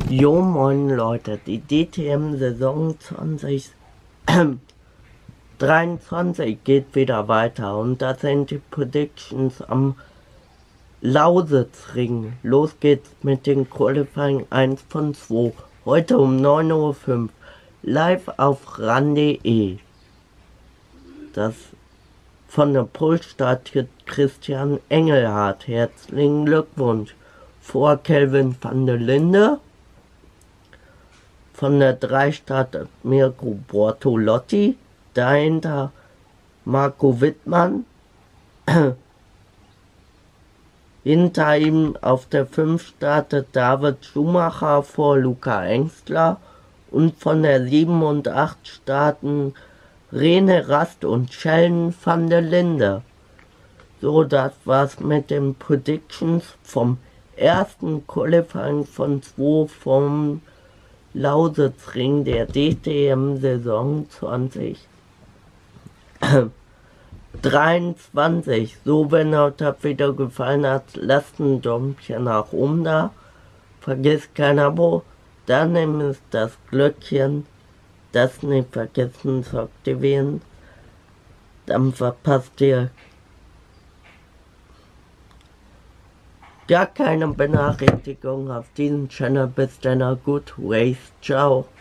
Jo moin Leute, die DTM-Saison 2023 geht wieder weiter und das sind die Predictions am Lausitzring. Los geht's mit den Qualifying 1 von 2. Heute um 9:05 Uhr live auf ran.de. Das von der Pole startet Christian Engelhardt. Herzlichen Glückwunsch. Vor Kelvin van der Linde. Von der 3 startet Mirko Bortolotti, dahinter Marco Wittmann, hinter ihm auf der 5 startet David Schumacher vor Luca Engstler und von der 7 und 8 starten Rene Rast und Sheldon van der Linde. So, das war's mit den Predictions vom ersten Qualifying von 2 vom Lausitzring der DTM-Saison 2023. So, wenn euch das Video gefallen hat, lasst ein Däumchen nach oben da. Vergesst kein Abo. Daneben ist das Glöckchen. Das nicht vergessen zu aktivieren. Dann verpasst ihr gar keine Benachrichtigung auf diesem Channel. Bis dann, good race. Ciao.